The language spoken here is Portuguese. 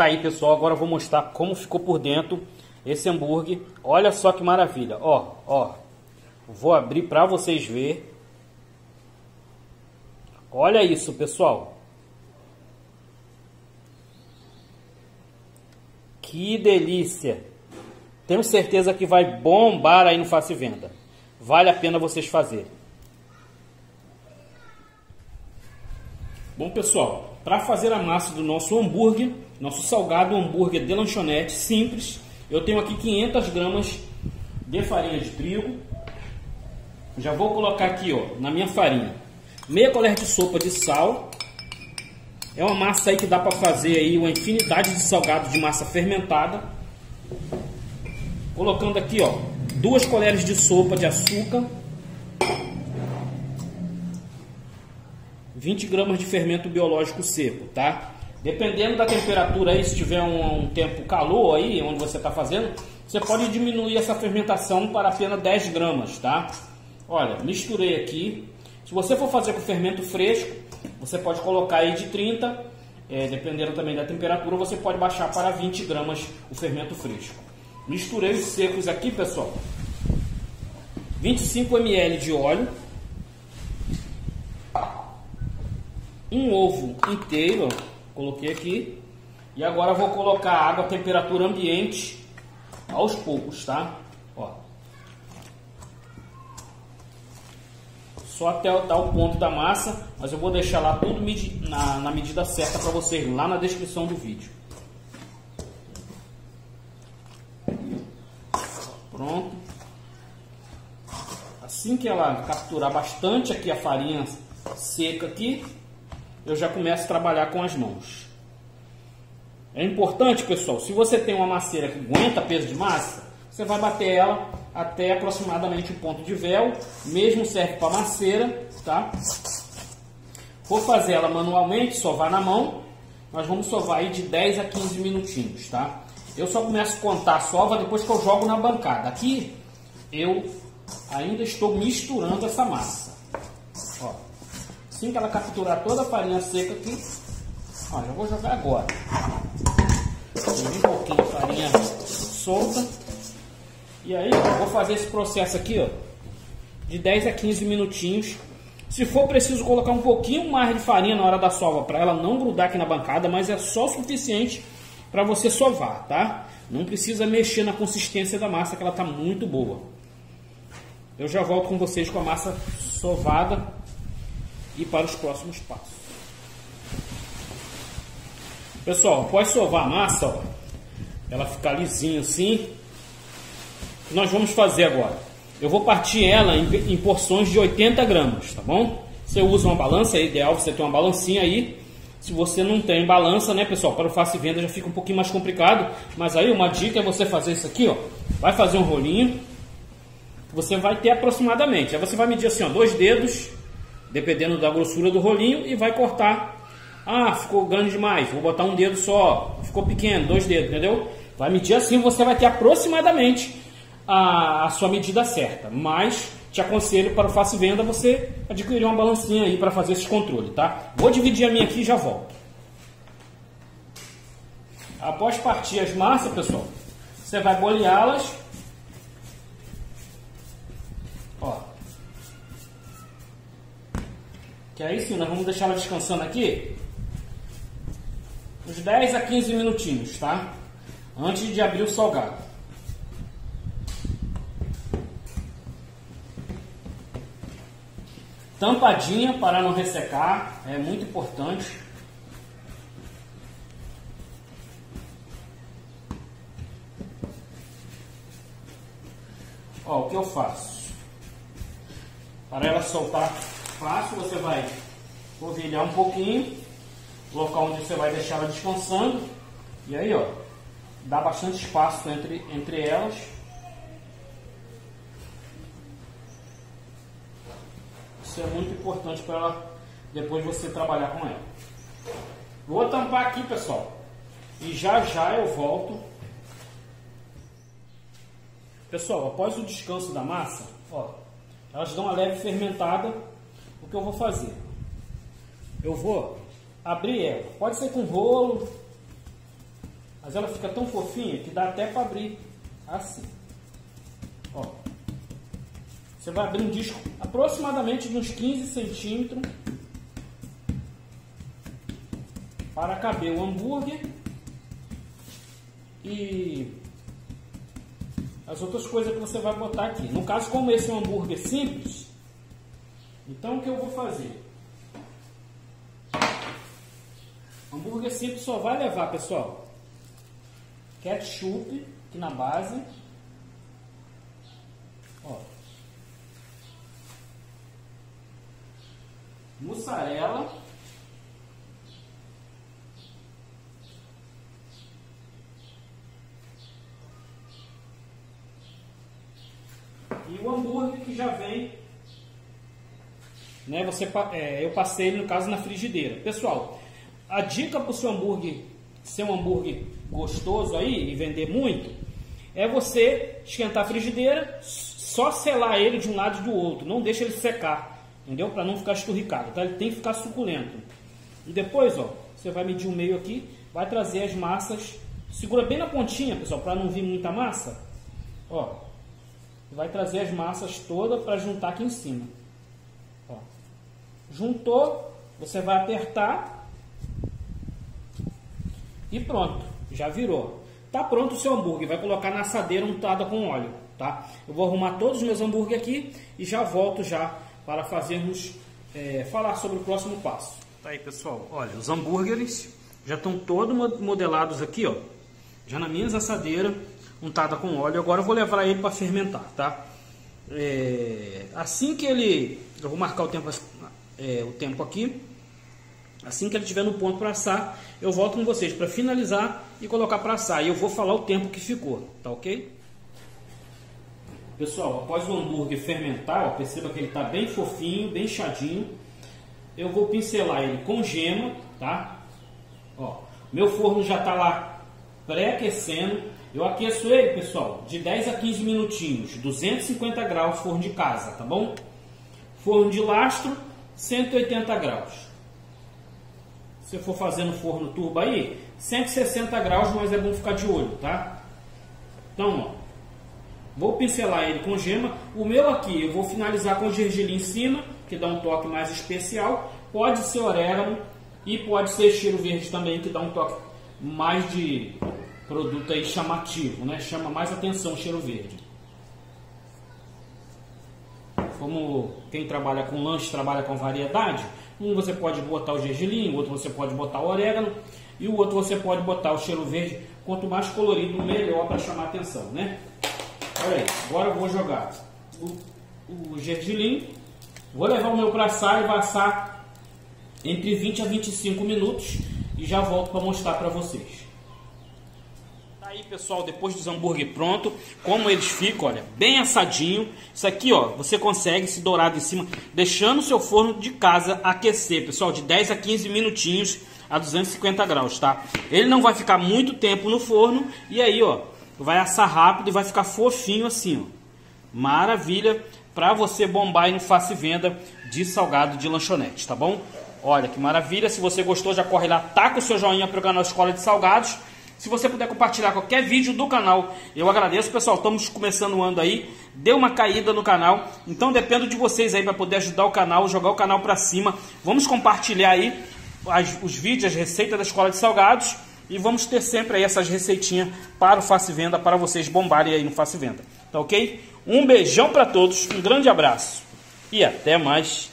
Tá aí, pessoal, agora eu vou mostrar como ficou por dentro esse hambúrguer. Olha só que maravilha, ó. Vou abrir para vocês verem. Olha isso, pessoal. Que delícia. Tenho certeza que vai bombar aí no Faça e Venda. Vale a pena vocês fazerem. Bom, pessoal, para fazer a massa do nosso hambúrguer, nosso salgado hambúrguer de lanchonete simples, eu tenho aqui 500 gramas de farinha de trigo. Já vou colocar aqui, ó, na minha farinha, meia colher de sopa de sal. É uma massa aí que dá para fazer aí uma infinidade de salgados de massa fermentada. Colocando aqui, ó, 2 colheres de sopa de açúcar, 20 gramas de fermento biológico seco, tá? Dependendo da temperatura aí, se tiver um tempo calor aí, onde você está fazendo, você pode diminuir essa fermentação para apenas 10 gramas, tá? Olha, misturei aqui. Se você for fazer com fermento fresco, você pode colocar aí de 30, dependendo também da temperatura, você pode baixar para 20 gramas o fermento fresco. Misturei os secos aqui, pessoal. 25 ml de óleo. Um ovo inteiro, ó, coloquei aqui. E agora vou colocar água a temperatura ambiente aos poucos, tá? Ó. Só até dar o ponto da massa, mas eu vou deixar lá tudo na medida certa para vocês lá na descrição do vídeo. Pronto. Assim que ela capturar bastante aqui a farinha seca aqui, eu já começo a trabalhar com as mãos. É importante, pessoal, se você tem uma masseira que aguenta peso de massa, você vai bater ela até aproximadamente o ponto de véu. Mesmo serve para masseira, tá? For fazer ela manualmente, sovar na mão, nós vamos sovar aí de 10 a 15 minutinhos, tá? Eu só começo a contar a sova depois que eu jogo na bancada. Aqui eu ainda estou misturando essa massa. Ó, assim que ela capturar toda a farinha seca aqui, ó, já vou jogar agora. Tem um pouquinho de farinha solta. E aí, ó, vou fazer esse processo aqui, ó, de 10 a 15 minutinhos. Se for preciso colocar um pouquinho mais de farinha na hora da sova, para ela não grudar aqui na bancada, mas é só o suficiente para você sovar, tá? Não precisa mexer na consistência da massa, que ela tá muito boa. Eu já volto com vocês com a massa sovada e para os próximos passos. Pessoal, após sovar a massa, ó, ela ficar lisinha assim, o que nós vamos fazer agora? Eu vou partir ela em porções de 80 gramas, tá bom? Você usa uma balança, é ideal você ter uma balancinha aí. Se você não tem balança, né, pessoal, para o Faça e Venda já fica um pouquinho mais complicado. Mas aí uma dica é você fazer isso aqui, ó. Vai fazer um rolinho. Você vai ter aproximadamente. Aí você vai medir assim, ó, 2 dedos, dependendo da grossura do rolinho, e vai cortar. Ah, ficou grande demais, vou botar um dedo só. Ficou pequeno, 2 dedos, entendeu? Vai medir assim, você vai ter aproximadamente a sua medida certa. Mas te aconselho para o Faça e Venda você adquirir uma balancinha aí para fazer esse controle, tá? Vou dividir a minha aqui e já volto. Após partir as massas, pessoal, você vai boleá-las. Ó. Que aí sim, nós vamos deixar ela descansando aqui uns 10 a 15 minutinhos, tá? Antes de abrir o salgado. Tampadinha para não ressecar, é muito importante. Ó, o que eu faço? Para ela soltar fácil, você vai polvilhar um pouquinho, local onde você vai deixar ela descansando. E aí, ó, dá bastante espaço entre elas. Isso é muito importante para ela depois você trabalhar com ela. Vou tampar aqui, pessoal, e já já eu volto. Pessoal, após o descanso da massa, ó, elas dão uma leve fermentada. O que eu vou fazer? Eu vou abrir ela. Pode ser com rolo, Mas ela fica tão fofinha que dá até para abrir assim. Ó. Você vai abrir um disco aproximadamente de uns 15 centímetros para caber o hambúrguer e as outras coisas que você vai botar aqui. No caso, como esse é um hambúrguer simples, então o que eu vou fazer? Hambúrguer simples só vai levar, pessoal, ketchup aqui na base, ó, mussarela, e o hambúrguer que já vem, né? Eu passei ele, no caso, na frigideira. Pessoal, a dica para o seu hambúrguer ser um hambúrguer gostoso aí e vender muito é você esquentar a frigideira, só selar ele de um lado e do outro, não deixa ele secar, entendeu? Para não ficar esturricado, tá? Ele tem que ficar suculento. E depois, ó, você vai medir o meio aqui, vai trazer as massas, segura bem na pontinha, pessoal, para não vir muita massa, ó. Vai trazer as massas todas para juntar aqui em cima. Ó. Juntou, você vai apertar e pronto, já virou. Tá pronto o seu hambúrguer, vai colocar na assadeira untada com óleo, tá? Eu vou arrumar todos os meus hambúrguer aqui e já volto já para fazermos, falar sobre o próximo passo. Tá aí, pessoal, olha, os hambúrgueres já estão todos modelados aqui, ó, já na minha assadeira untada com óleo. Agora eu vou levar ele para fermentar, tá? Assim que eu vou marcar o tempo aqui. Assim que ele estiver no ponto para assar, eu volto com vocês para finalizar e colocar para assar. E eu vou falar o tempo que ficou, tá ok? Pessoal, após o hambúrguer fermentar, ó, perceba que ele está bem fofinho, bem inchadinho. Eu vou pincelar ele com gema, tá? Ó, meu forno já está lá pré-aquecendo. Eu aqueço ele, pessoal, de 10 a 15 minutinhos, 250 graus, forno de casa, tá bom? Forno de lastro, 180 graus. Se for fazer no forno turbo aí, 160 graus, mas é bom ficar de olho, tá? Então, ó, vou pincelar ele com gema. O meu aqui, eu vou finalizar com gergelim em cima, que dá um toque mais especial. Pode ser orégano e pode ser cheiro verde também, que dá um toque mais de produto aí chamativo, né? Chama mais atenção o cheiro verde. Como quem trabalha com lanche trabalha com variedade, um você pode botar o gergelim, o outro você pode botar o orégano e o outro você pode botar o cheiro verde. Quanto mais colorido, melhor para chamar atenção, né? Olha aí, agora eu vou jogar o gergelim, vou levar o meu para assar e vai assar entre 20 a 25 minutos e já volto para mostrar para vocês. Aí, pessoal, depois dos hambúrguer pronto, como eles ficam, olha, bem assadinho. Isso aqui, ó, você consegue esse dourado em cima, deixando o seu forno de casa aquecer, pessoal, de 10 a 15 minutinhos a 250 graus, tá? Ele não vai ficar muito tempo no forno e aí, ó, vai assar rápido e vai ficar fofinho assim, ó. Maravilha para você bombar aí no Faça e Venda de salgado de lanchonete, tá bom? Olha que maravilha. Se você gostou, já corre lá, taca o seu joinha para o canal Escola de Salgados. Se você puder compartilhar qualquer vídeo do canal, eu agradeço, pessoal. Estamos começando o ano aí, deu uma caída no canal, então dependo de vocês aí para poder ajudar o canal, jogar o canal para cima. Vamos compartilhar aí os vídeos, as receitas da Escola de Salgados e vamos ter sempre aí essas receitinhas para o Faça e Venda, para vocês bombarem aí no Faça e Venda, tá ok? Um beijão para todos, um grande abraço e até mais.